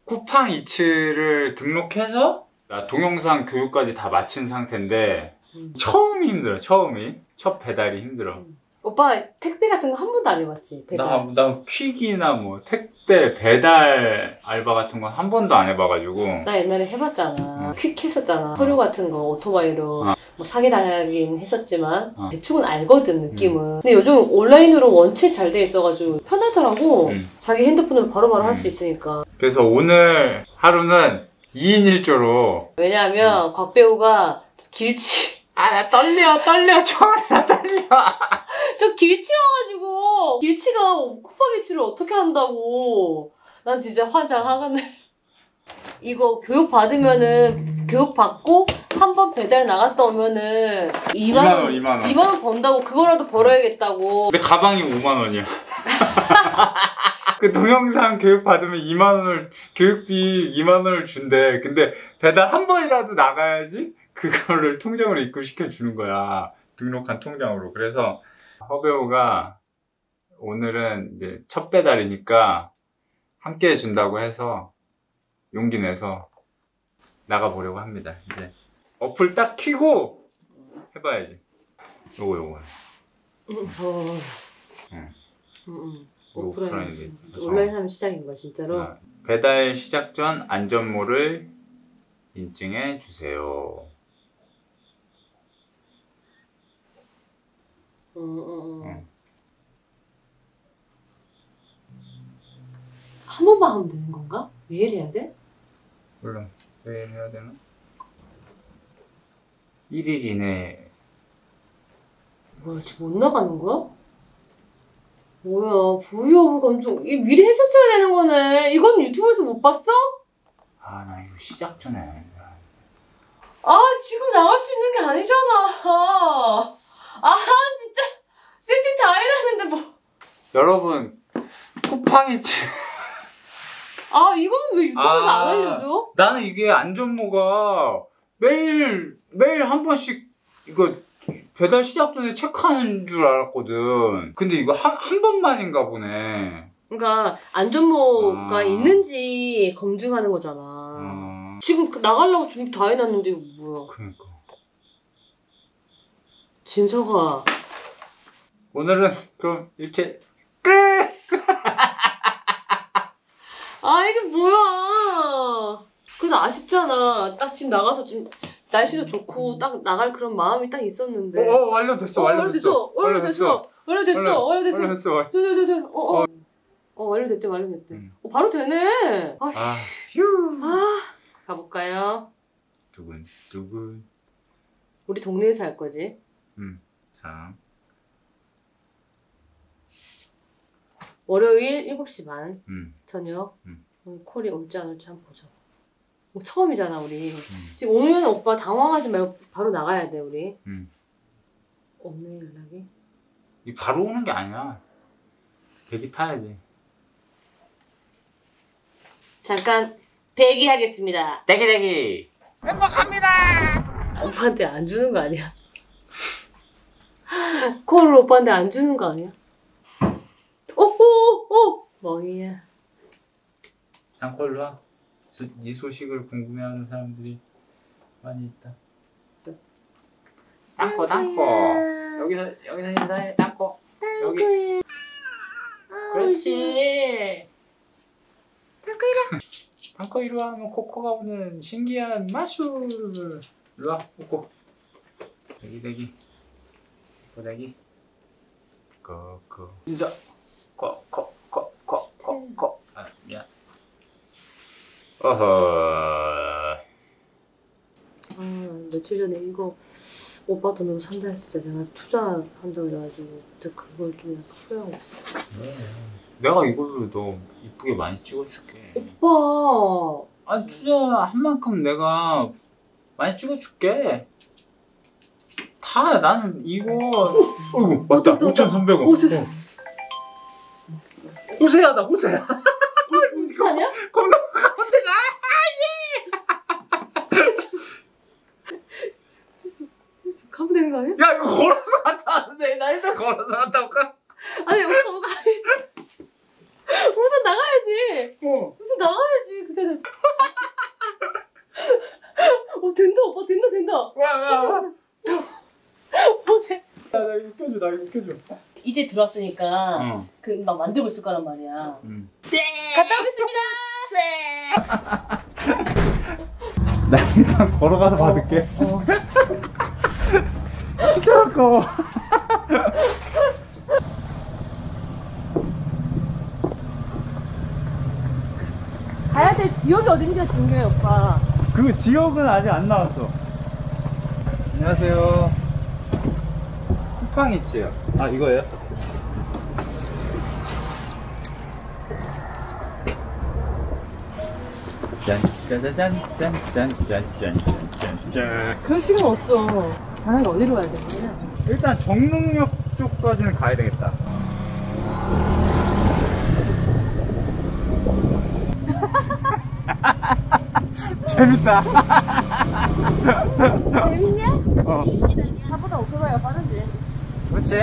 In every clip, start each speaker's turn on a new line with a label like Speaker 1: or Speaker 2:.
Speaker 1: 쿠팡 이츠를 등록해서 나 동영상 교육까지 다 마친 상태인데 처음이 힘들어. 첫 배달이 힘들어.
Speaker 2: 오빠 택배 같은 거 한 번도 안 해봤지? 배달.
Speaker 1: 나 퀵이나 뭐 택배 배달 알바 같은 건 한 번도 안 해봐가지고.
Speaker 2: 나 옛날에 해봤잖아. 퀵 했었잖아. 서류 같은 거 오토바이로 뭐 사기당하긴 했었지만 대충은 알거든, 느낌은. 근데 요즘 온라인으로 원체 잘 돼 있어가지고 편하더라고. 자기 핸드폰으로 바로바로 할 수 있으니까.
Speaker 1: 그래서 오늘 하루는 2인 1조로.
Speaker 2: 왜냐하면 곽배우가 길치.
Speaker 1: 나 떨려. 처음이라 떨려.
Speaker 2: 저 길치여가지고 길치가 쿠팡 길치를 어떻게 한다고. 난 진짜 환장하겠네. 이거 교육 받으면은 교육 받고 한 번 배달 나갔다 오면은 2만 원 번다고. 그거라도 벌어야겠다고.
Speaker 1: 근데 가방이 5만 원이야. 그 동영상 교육 받으면 2만 원을 교육비 2만 원을 준대. 근데 배달 한 번이라도 나가야지 그거를 통장으로 입금시켜 주는 거야. 등록한 통장으로. 그래서 허배우가 오늘은 이제 첫 배달이니까 함께 해준다고 해서 용기 내서 나가보려고 합니다. 이제 어플 딱 켜고 해봐야지. 요거.
Speaker 2: 온라인 하면 시작인 거야, 진짜로?
Speaker 1: 배달 시작 전 안전모를 인증해 주세요.
Speaker 2: 한 번만 하면 되는 건가? 매일 해야 돼?
Speaker 1: 몰라. 매일 해야 되나? 1일 이내에.
Speaker 2: 뭐야, 지금 못 나가는 거야? 뭐야, 브이로그 검증. 이거 미리 했었어야 되는 거네. 이건 유튜브에서 못 봤어?
Speaker 1: 나 이거 시작 전에.
Speaker 2: 지금 나갈 수 있는 게 아니잖아. 진짜. 세팅 다 해놨는데 뭐.
Speaker 1: 여러분, 쿠팡이츠.
Speaker 2: 이거는 왜 유튜브에서 안 알려줘?
Speaker 1: 나는 이게 안전모가 매일 한 번씩 이거 배달 시작 전에 체크하는 줄 알았거든. 근데 이거 한 번만인가 보네.
Speaker 2: 그러니까 안전모가 있는지 검증하는 거잖아. 지금 나가려고 준비 다 해놨는데 이거 뭐야.
Speaker 1: 그러니까.
Speaker 2: 진서가.
Speaker 1: 오늘은 그럼 이렇게 끝!
Speaker 2: 이게 뭐야. 그래도 아쉽잖아. 딱 지금 나가서 지금 날씨도 좋고 딱 나갈 그런 마음이 딱 있었는데.
Speaker 1: 완료됐어.
Speaker 2: 완료됐대. 바로 되네. 가볼까요?
Speaker 1: 두근.
Speaker 2: 우리 동네에서 할 거지?
Speaker 1: 3.
Speaker 2: 월요일 7시 반 저녁. 콜이 올지 안 올지 한번 보자. 처음이잖아 우리. 지금 오면 오빠 당황하지 말고 바로 나가야 돼 우리. 없네 연락이.
Speaker 1: 이 바로 오는 게 아니야. 대기 타야지.
Speaker 2: 잠깐 대기하겠습니다.
Speaker 1: 대기. 행복합니다.
Speaker 2: 오빠한테 안 주는 거 아니야? 콜을 오빠한테 안 주는 거 아니야? 멍이야.
Speaker 1: 땅콜로 와. 네 소식을 궁금해하는 사람들이 많이 있다. 땅코. 여기서 인사해. 땅코. 여기. 그렇지. 땅코 이리 와. 코코가 오는 신기한 마술. 이리 와. 코코. 대기. 대기. 인사. 미안.
Speaker 2: 며칠 전에 이거 오빠 돈으로 산다 했을 때 내가 투자한다고 그래가지고 그때 그걸 좀 약간 후회하고 있어.
Speaker 1: 내가 이걸로 너 이쁘게 많이 찍어줄게.
Speaker 2: 오빠!
Speaker 1: 투자한 만큼 내가 많이 찍어줄게. 나는 이거. 어이구, 맞다. 5,300원. 호세야다, 호세야.
Speaker 2: 아니야?
Speaker 1: 겁나 내가.
Speaker 2: 가면 되는 거 아니야?
Speaker 1: 야, 이거 걸어서 갔다 왔는데. 나 일단 걸어서 갔다 올까?
Speaker 2: 아니, 우선 나가야지. 우선 나가야지. 그게
Speaker 1: 벗겨줘.
Speaker 2: 이제 들어왔으니까
Speaker 1: 어.
Speaker 2: 그 막 만들고 있을 거란 말이야.
Speaker 1: 네.
Speaker 2: 갔다 오겠습니다.
Speaker 1: 나 일단 걸어가서 받을게. 진짜 아까워.
Speaker 2: 가야 될 지역이 어딘지가 중요해, 오빠.
Speaker 1: 그 지역은 아직 안 나왔어. 안녕하세요. 쿠팡이츠요. 아, 이거예요? 짠짜자잔짠짠짠짠짠짠.
Speaker 2: 그럴 시간 없어. 가는 게 어디로 가야 되냐?
Speaker 1: 일단 정릉역 쪽까지는 가야 되겠다. 재밌다.
Speaker 2: 재밌냐?
Speaker 1: 어.
Speaker 2: 나보다 오토바이가 빠른데.
Speaker 1: 그렇지.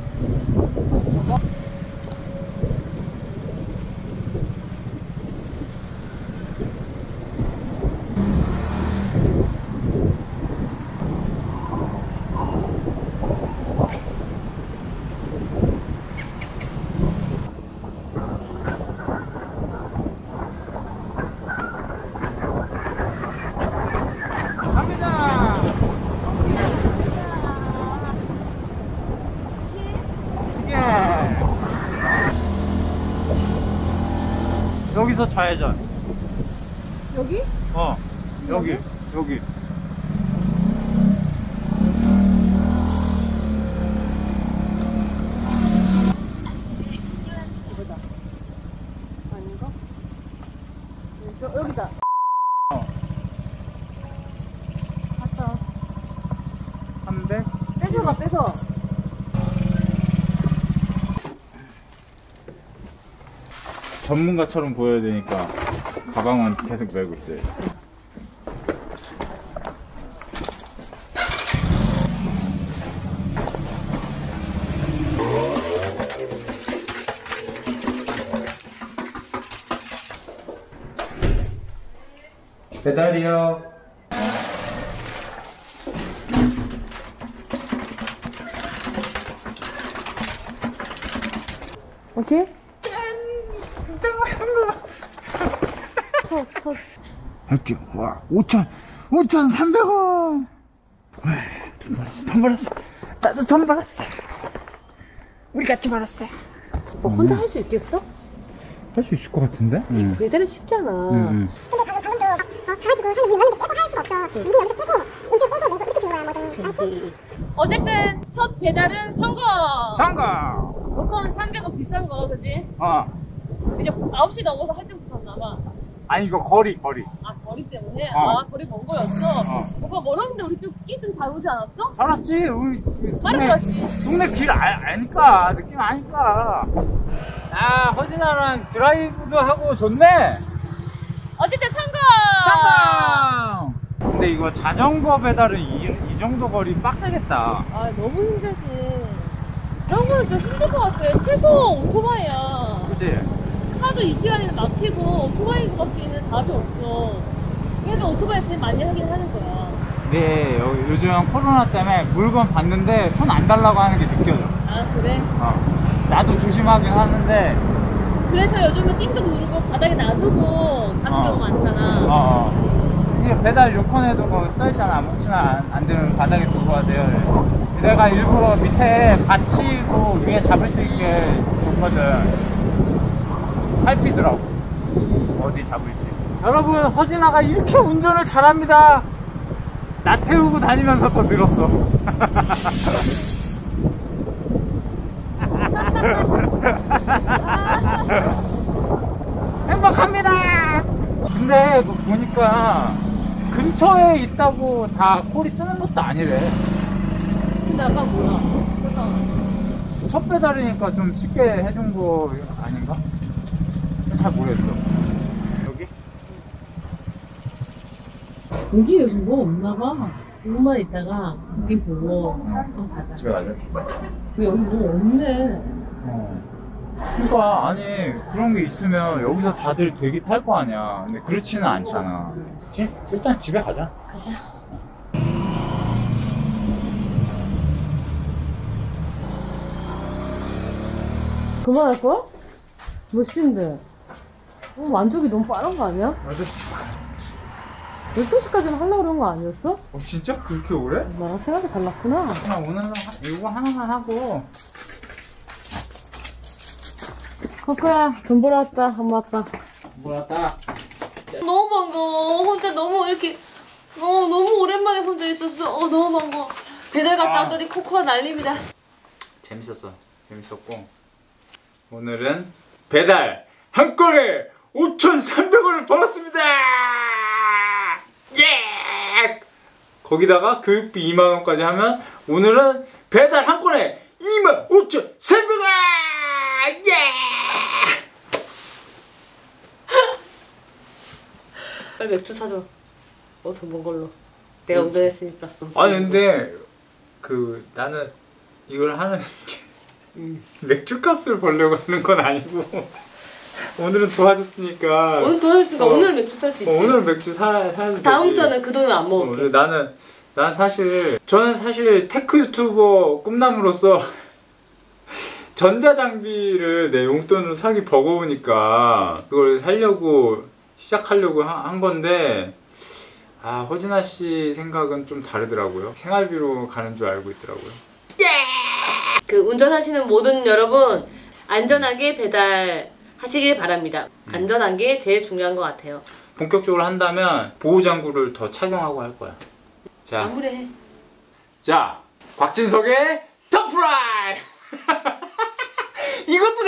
Speaker 1: 여기서 좌회전.
Speaker 2: 여기?
Speaker 1: 어, 여기.
Speaker 2: 이거다. 아닌가? 여기다. 갔다.
Speaker 1: 300?
Speaker 2: 뺏어가, 뺏어.
Speaker 1: 전문가처럼 보여야 되니까 가방은 계속 메고 있어요. 배달이요.
Speaker 2: 오케이?
Speaker 1: 할게요. 와, 5,300원! 돈 벌었어. 나도 돈 벌었어. 우리 같이 벌었어.
Speaker 2: 혼자 할 수 있겠어?
Speaker 1: 할 수 있을 것 같은데?
Speaker 2: 이 배달은 쉽잖아.
Speaker 1: 응.
Speaker 3: 근데 방금 저분도 가가지고 사람이 왔는데 빼고 할 수가 없어. 미리 여기서 빼고 음식 빼고 내고 이렇게 주는 거야 뭐든. 알았지?
Speaker 2: 어쨌든 첫 배달은 성공!
Speaker 1: 상가!
Speaker 2: 5,300원 비싼 거, 그지?
Speaker 1: 어.
Speaker 2: 이제 9시 넘어서 할증 붙었나봐.
Speaker 1: 아니, 이거 거리.
Speaker 2: 아, 거리 때문에?
Speaker 1: 어.
Speaker 2: 아, 거리 먼 거였어?
Speaker 1: 어.
Speaker 2: 오빠 멀었는데 우리 좀 끼좀 잘 오지 않았어?
Speaker 1: 잘 왔지? 우리
Speaker 2: 빠르게 왔지?
Speaker 1: 동네 길 아니까. 느낌 아니까. 아, 허진아랑 드라이브도 하고 좋네?
Speaker 2: 어쨌든 성공!
Speaker 1: 상가! 근데 이거 자전거 배달은 이 정도 거리 빡세겠다.
Speaker 2: 아, 너무 힘들지. 자전거는 좀 힘들 것 같아. 최소 오토바이야.
Speaker 1: 그치?
Speaker 2: 하도 이 시간에는 막히고 오토바이밖에는 답이 없어. 그래도 오토바이 제일 많이 하긴 하는 거야.
Speaker 1: 네, 요즘 코로나 때문에 물건 봤는데 손 안 달라고 하는 게 느껴져.
Speaker 2: 아, 그래?
Speaker 1: 나도 조심하긴 하는데.
Speaker 2: 그래서 요즘은 띵동 누르고 바닥에 놔두고 가는 경우 많잖아.
Speaker 1: 이게 배달 요건에도 뭐 써있잖아. 뭉치나 안 되면 바닥에 두고 가세요. 내가 일부러 밑에 받치고 위에 잡을 수 있게 줬거든. 살피더라고. 어디 잡을지. 여러분, 허진아가 이렇게 운전을 잘합니다. 나 태우고 다니면서 더 늘었어. 행복합니다. 근데 그거 보니까 근처에 있다고 다 콜이 뜨는 것도 아니래.
Speaker 2: 근데 아까 뭐야?
Speaker 1: 첫 배달이니까 좀 쉽게 해준 거 아닌가? 잘 모르겠어. 여기?
Speaker 2: 여기 여기 뭐 없나 봐. 조금만 있다가 여기 보고 또 가자.
Speaker 1: 집에 가자.
Speaker 2: 왜 여기 뭐 없네.
Speaker 1: 그러니까 아니 그런 게 있으면 여기서 다들 되게 탈 거 아니야. 근데 그렇지는 않잖아. 그치? 일단 집에 가자.
Speaker 2: 가자. 그만할 거야? 몇 시인데? 만족이 너무 빠른 거 아니야?
Speaker 1: 맞아.
Speaker 2: 12시까지는 하려고 그런 거 아니었어?
Speaker 1: 진짜 그렇게 오래?
Speaker 2: 나랑 생각이 달랐구나.
Speaker 1: 나 오늘은 이거 하나만 하고.
Speaker 2: 코코야, 돈 벌어 왔다. 엄마 아빠.
Speaker 1: 뭐였다?
Speaker 2: 너무 반가워. 혼자 너무 이렇게 너무 오랜만에 혼자 있었어. 너무 반가워. 배달 갔다 왔더니 코코가 난립니다.
Speaker 1: 재밌었어. 재밌었고 오늘은 배달 한 건에 5,300원을 벌었습니다. 예! 거기다가 교육비 2만원까지 하면 오늘은 배달 한 건에 25,300원! 예!
Speaker 2: 빨리 맥주 사줘. 어서 먼 걸로. 내가 운전했으니까.
Speaker 1: 아니 근데 나는 이걸 하는 게 맥주 값을 벌려고 하는 건 아니고 오늘은 도와줬으니까
Speaker 2: 오늘 도와줬으니까 오늘 맥주 살 수 있지.
Speaker 1: 오늘 맥주 사야 되지.
Speaker 2: 다음부터는 그 돈은 안 먹을게.
Speaker 1: 저는 사실 테크 유튜버 꿈나무로서 전자장비를 내 용돈으로 사기 버거우니까 그걸 사려고 시작하려고 한 건데 호진아 씨 생각은 좀 다르더라고요. 생활비로 가는 줄 알고 있더라고요.
Speaker 2: 그 운전하시는 모든 여러분 안전하게 배달하시길 바랍니다. 안전한 게 제일 중요한 것 같아요.
Speaker 1: 본격적으로 한다면 보호장구를 더 착용하고 할 거야.
Speaker 2: 마무리해.
Speaker 1: 자, 곽진석의 터프라이! 이것도